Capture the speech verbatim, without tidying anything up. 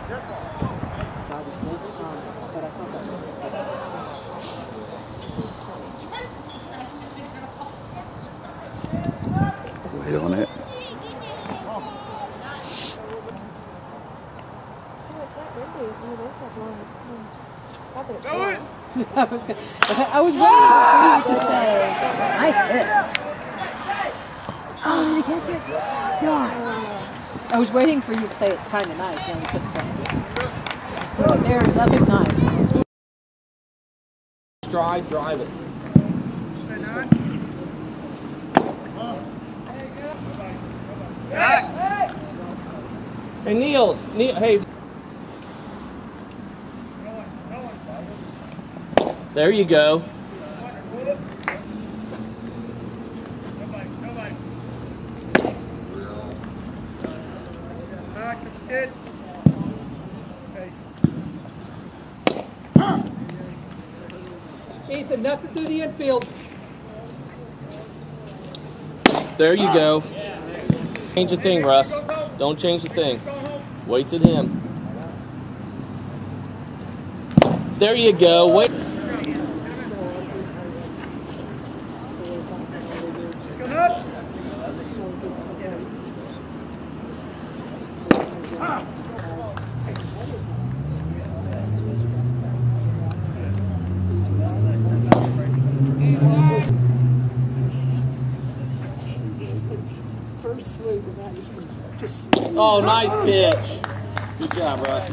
Obviously, um, but I thought that was Wait on it. I was waiting for you to say, nice hit. Oh, did he catch it? Darn. I was waiting for you to say it's kind of nice, and I couldn't say it. There's nothing nice. Stride, drive it. Hey, Niels. Neil, hey. There you go. Ethan, nothing through the infield. There you go. Change the thing, Russ. Don't change the thing. Waits at him. There you go. Wait. Oh, nice pitch. Good job, Russ.